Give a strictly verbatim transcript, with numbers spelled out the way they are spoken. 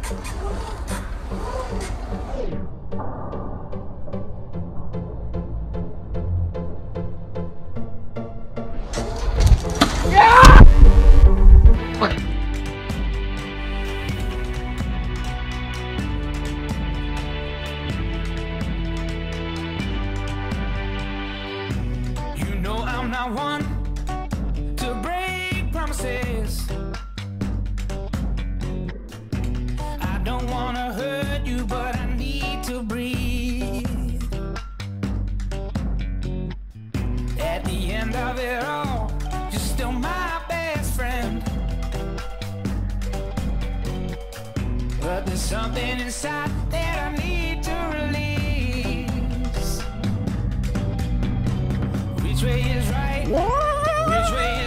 I'm not one to break promises. I don't wanna hurt you, but I need to breathe. At the end of it all, you're still my best friend. But there's something inside that I need to release. Which way is right? Which way is